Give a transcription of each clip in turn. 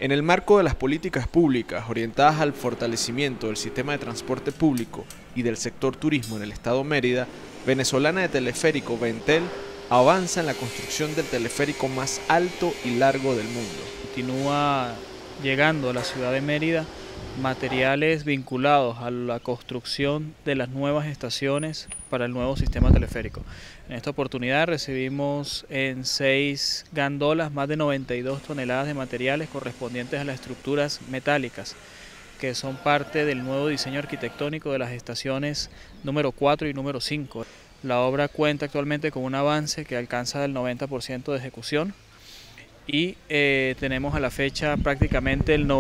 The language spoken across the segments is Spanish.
En el marco de las políticas públicas orientadas al fortalecimiento del sistema de transporte público y del sector turismo en el estado Mérida, Venezolana de Teleférico Ventel avanza en la construcción del teleférico más alto y largo del mundo. Continúa llegando a la ciudad de Mérida materiales vinculados a la construcción de las nuevas estaciones para el nuevo sistema teleférico. En esta oportunidad recibimos en 6 gandolas más de 92 toneladas de materiales correspondientes a las estructuras metálicas, que son parte del nuevo diseño arquitectónico de las estaciones número 4 y número 5. La obra cuenta actualmente con un avance que alcanza el 90% de ejecución y tenemos a la fecha prácticamente el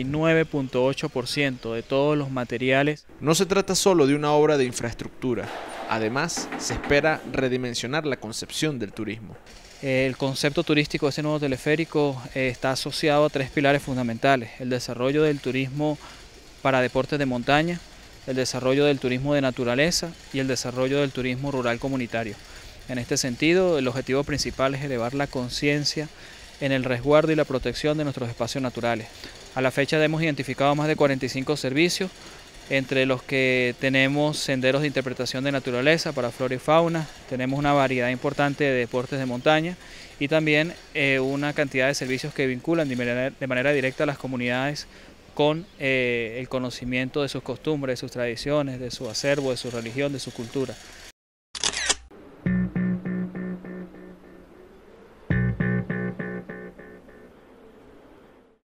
99.8% de todos los materiales. No se trata solo de una obra de infraestructura, además se espera redimensionar la concepción del turismo. El concepto turístico de este nuevo teleférico está asociado a 3 pilares fundamentales: el desarrollo del turismo para deportes de montaña, el desarrollo del turismo de naturaleza y el desarrollo del turismo rural comunitario. En este sentido, el objetivo principal es elevar la conciencia en el resguardo y la protección de nuestros espacios naturales. A la fecha hemos identificado más de 45 servicios, entre los que tenemos senderos de interpretación de naturaleza para flora y fauna, tenemos una variedad importante de deportes de montaña y también una cantidad de servicios que vinculan de manera directa a las comunidades con el conocimiento de sus costumbres, de sus tradiciones, de su acervo, de su religión, de su cultura.